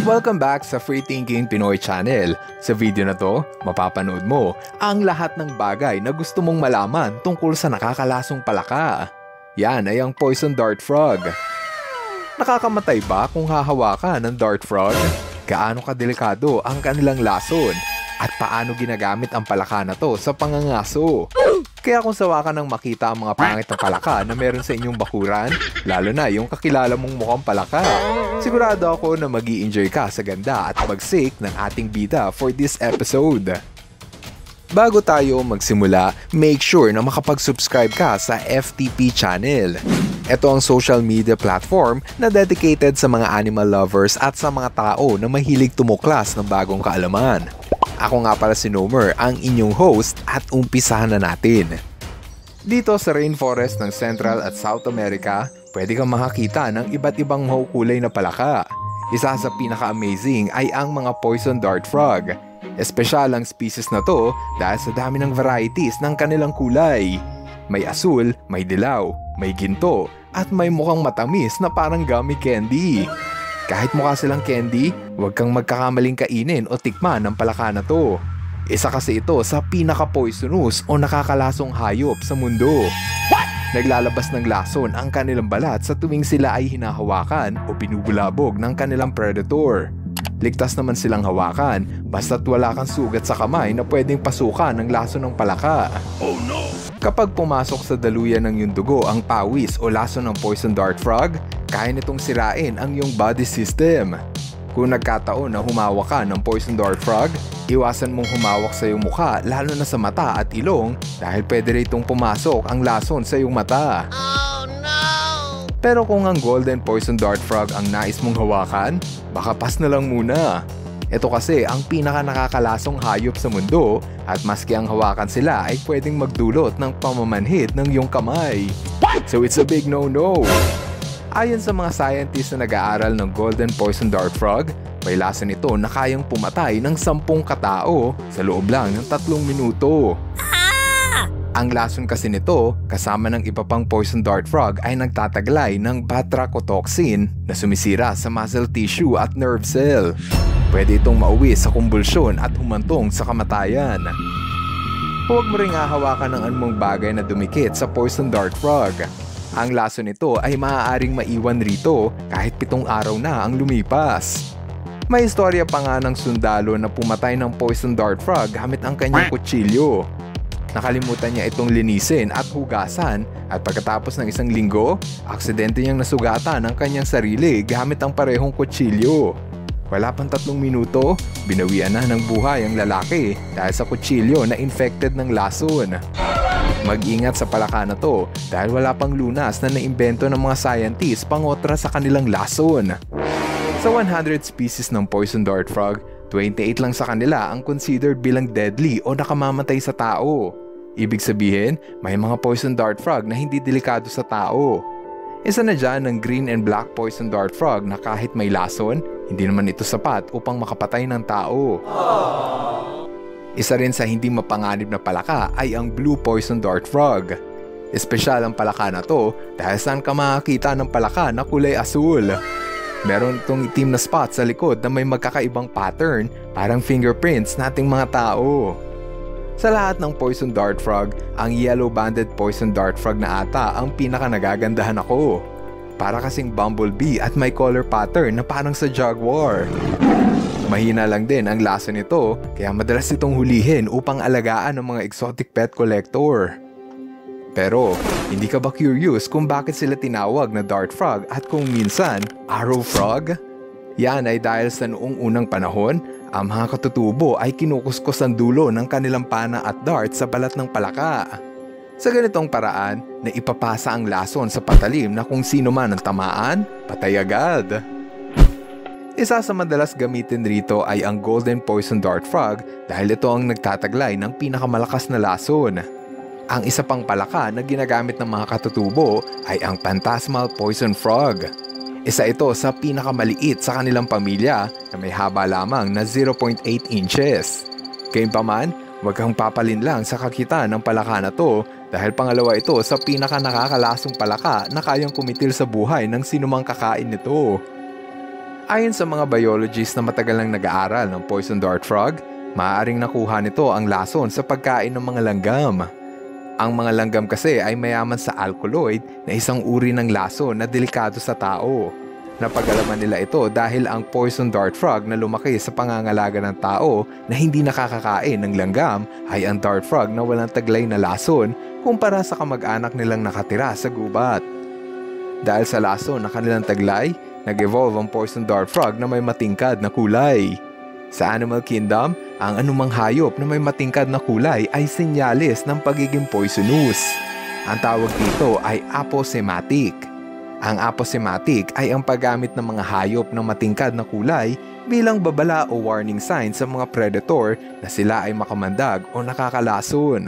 Welcome back sa Free Thinking Pinoy Channel. Sa video na to, mapapanood mo ang lahat ng bagay na gusto mong malaman tungkol sa nakakalasong palaka. Yan ay ang poison dart frog. Nakakamatay ba kung hahawakan ng dart frog? Gaano kadelikado ang kanilang lason? At paano ginagamit ang palaka na to sa pangangaso? Kaya kung sawa ka nang makita ang mga pangit na palaka na meron sa inyong bakuran, lalo na yung kakilala mong mukhang palaka, sigurado ako na mag-i-enjoy ka sa ganda at pagsik ng ating bida for this episode. Bago tayo magsimula, make sure na makapag-subscribe ka sa FTP channel. Ito ang social media platform na dedicated sa mga animal lovers at sa mga tao na mahilig tumuklas ng bagong kaalaman. Ako nga pala si Nomer, ang inyong host at umpisahan na natin. Dito sa rainforest ng Central at South America, pwede kang makakita ng iba't ibang makukulay na palaka. Isa sa pinaka-amazing ay ang mga poison dart frog. Espesyal ang species na to dahil sa dami ng varieties ng kanilang kulay. May asul, may dilaw, may ginto, at may mukhang matamis na parang gummy candy. Kahit mukha silang candy, huwag kang magkakamaling kainin o tikman ng palaka na to. Isa kasi ito sa pinaka-poisonous o nakakalasong hayop sa mundo. Naglalabas ng lason ang kanilang balat sa tuwing sila ay hinahawakan o binubulabog ng kanilang predator. Ligtas naman silang hawakan basta't wala kang sugat sa kamay na pwedeng pasukan ng lason ng palaka. Oh no! Kapag pumasok sa daluyan ng iyong dugo ang pawis o lason ng poison dart frog, kaya nitong sirain ang iyong body system. Kung nagkataon na humawak ka ng poison dart frog, iwasan mong humawak sa iyong mukha lalo na sa mata at ilong dahil pwede ritong pumasok ang lason sa iyong mata. Oh no! Pero kung ang golden poison dart frog ang nais mong hawakan, baka pas na lang muna. Ito kasi ang pinaka nakakalasong hayop sa mundo at maski ang hawakan sila ay pwedeng magdulot ng pamamanhid ng iyong kamay. So it's a big no-no. Ayon sa mga scientists na nag-aaral ng golden poison dart frog, may lasa nito na kayang pumatay ng 10 katao sa loob lang ng 3 minuto. Ang lason kasi nito, kasama ng iba pang poison dart frog ay nagtataglay ng batrachotoxin na sumisira sa muscle tissue at nerve cell. Pwede itong mauwi sa kumbulsyon at humantong sa kamatayan. Huwag mo ring hahawakan ng anumang bagay na dumikit sa poison dart frog. Ang lason nito ay maaaring maiwan rito kahit 7 araw na ang lumipas. May istorya pa nga ng sundalo na pumatay ng poison dart frog gamit ang kanyang kutsilyo. Nakalimutan niya itong linisin at hugasan at pagkatapos ng 1 linggo, aksidente niyang nasugatan ang kanyang sarili gamit ang parehong kutsilyo. Wala pang 3 minuto, binawian na ng buhay ang lalaki dahil sa kutsilyo na infected ng lason. Mag-ingat sa palaka na to dahil wala pang lunas na naimbento ng mga scientists pangotra sa kanilang lason. Sa 100 species ng poison dart frog, 28 lang sa kanila ang considered bilang deadly o nakamamatay sa tao. Ibig sabihin, may mga poison dart frog na hindi delikado sa tao. Isa na dyan ang green and black poison dart frog na kahit may lason, hindi naman ito sapat upang makapatay ng tao. Isa rin sa hindi mapanganib na palaka ay ang blue poison dart frog. Espesyal ang palaka na to dahil saan ka makakita ng palaka na kulay asul. Meron itong itim na spot sa likod na may magkakaibang pattern, parang fingerprints nating mga tao. Sa lahat ng poison dart frog, ang yellow-banded poison dart frog na ata ang pinaka nagagandahan ako. Para kasing bumblebee at may color pattern na parang sa jaguar. Mahina lang din ang lasa nito kaya madalas itong hulihin upang alagaan ng mga exotic pet collector. Pero, hindi ka ba curious kung bakit sila tinawag na dart frog at kung minsan, arrow frog? Yan ay dahil sa noong unang panahon, ang mga katutubo ay kinukuskus ang dulo ng kanilang pana at dart sa balat ng palaka. Sa ganitong paraan, na ipapasa ang lason sa patalim na kung sino man ang tamaan, patay agad. Isa sa madalas gamitin rito ay ang golden poison dart frog dahil ito ang nagtataglay ng pinakamalakas na lason. Ang isa pang palaka na ginagamit ng mga katutubo ay ang phantasmal poison frog. Isa ito sa pinakamaliit sa kanilang pamilya na may haba lamang na 0.8 inches. Gayunpaman, huwag kang papalin lang sa kakita ng palaka na to dahil pangalawa ito sa pinaka nakakalasong palaka na kayang kumitil sa buhay ng sinumang kakain nito. Ayon sa mga biologists na matagal nang nag-aaral ng poison dart frog, maaaring nakuha nito ang lason sa pagkain ng mga langgam. Ang mga langgam kasi ay mayaman sa alkaloid na isang uri ng lason na delikado sa tao. Napag-alaman nila ito dahil ang poison dart frog na lumaki sa pangangalaga ng tao na hindi nakakakain ng langgam ay ang dart frog na walang taglay na lason kumpara sa kamag-anak nilang nakatira sa gubat. Dahil sa lason na kanilang taglay, nag-evolve ang poison dart frog na may matingkad na kulay. Sa animal kingdom, ang anumang hayop na may matingkad na kulay ay senyales ng pagiging poisonous. Ang tawag dito ay aposematic. Ang aposematic ay ang paggamit ng mga hayop ng matingkad na kulay bilang babala o warning sign sa mga predator na sila ay makamandag o nakakalason.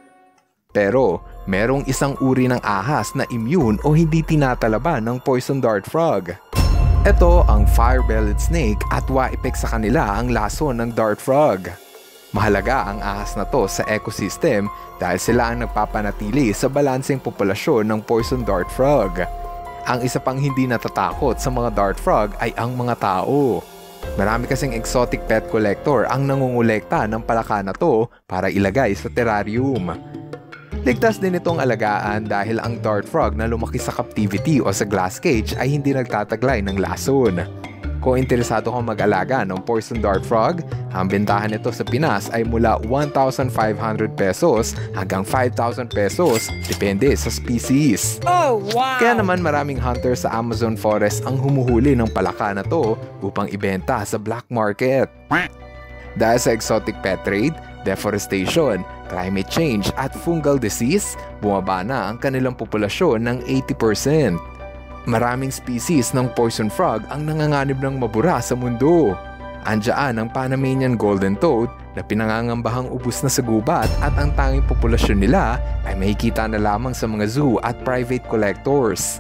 Pero, merong isang uri ng ahas na immune o hindi tinatalaban ng poison dart frog. Ito ang fire-bellied snake at wa-epek sa kanila ang lason ng dart frog. Mahalaga ang ahas na to sa ecosystem dahil sila ang nagpapanatili sa balanseng populasyon ng poison dart frog. Ang isa pang hindi natatakot sa mga dart frog ay ang mga tao. Marami kasing exotic pet collector ang nangungulekta ng palaka na to para ilagay sa terrarium. Ligtas din itong alagaan dahil ang dart frog na lumaki sa captivity o sa glass cage ay hindi nagtataglay ng lason. Kung interesado kang mag-alaga ng poison dart frog, ang bentahan nito sa Pinas ay mula 1,500 pesos hanggang 5,000 pesos depende sa species. Oh, wow! Kaya naman maraming hunter sa Amazon forest ang humuhuli ng palaka na to upang ibenta sa black market. Dahil sa exotic pet trade, deforestation, climate change at fungal disease, bumaba na ang kanilang populasyon ng 80%. Maraming species ng poison frog ang nanganganib ng mabura sa mundo. Andiyan ang Panamanian golden toad na pinangangambahang ubos na sa gubat at ang tanging populasyon nila ay makikita na lamang sa mga zoo at private collectors.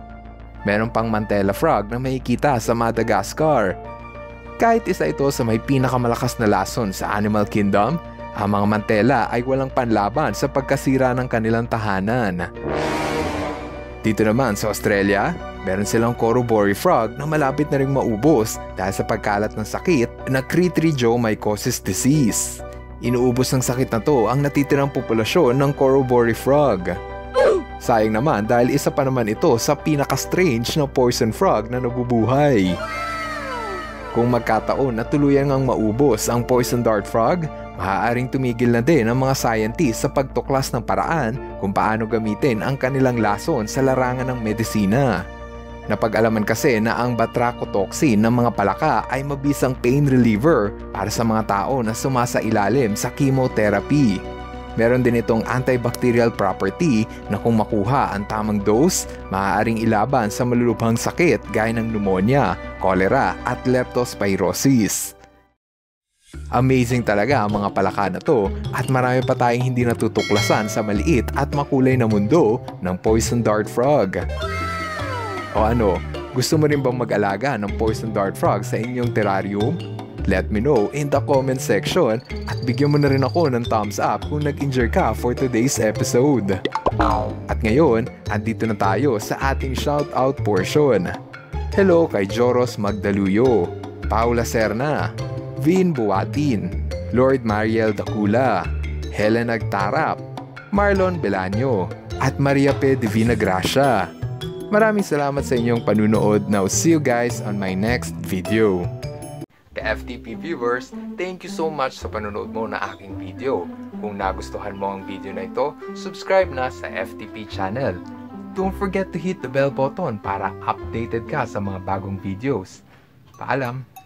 Meron pang mantella frog na makikita sa Madagascar. Kahit isa ito sa may pinakamalakas na lason sa animal kingdom, ang mga mantella ay walang panlaban sa pagkasira ng kanilang tahanan. Dito naman sa Australia, meron silang Corroboree frog na malapit na ring maubos dahil sa pagkalat ng sakit na Chytridiomycosis disease. Inuubos ng sakit na to ang natitirang populasyon ng Corroboree frog. Sayang naman dahil isa pa naman ito sa pinaka-strange na poison frog na nabubuhay. Kung magkataon na tuluyan ngang maubos ang poison dart frog, maaaring tumigil na din ang mga scientists sa pagtuklas ng paraan kung paano gamitin ang kanilang lason sa larangan ng medisina. Napag-alaman kasi na ang batrachotoxin ng mga palaka ay mabisang pain reliever para sa mga tao na sumasailalim sa chemotherapy. Meron din itong antibacterial property na kung makuha ang tamang dose, maaaring ilaban sa malulubhang sakit gaya ng pneumonia, cholera at leptospirosis. Amazing talaga ang mga palaka na to at marami pa tayong hindi natutuklasan sa maliit at makulay na mundo ng poison dart frog. O ano, gusto mo rin bang mag-alaga ng poison dart frog sa inyong terrarium? Let me know in the comment section at bigyan mo na rin ako ng thumbs up kung nag-enjoy ka for today's episode. At ngayon, andito na tayo sa ating shoutout portion. Hello kay Joros Magdaluyo, Paula Serna, Vin Buatin, Lord Mariel Dacula, Helen Agtarap, Marlon Belanyo, at Maria P. Divina Gracia. Maraming salamat sa inyong panunood. Now see you guys on my next video. Ka-FTP viewers, thank you so much sa panonood mo na aking video. Kung nagustuhan mo ang video na ito, subscribe na sa FTP channel. Don't forget to hit the bell button para updated ka sa mga bagong videos. Paalam!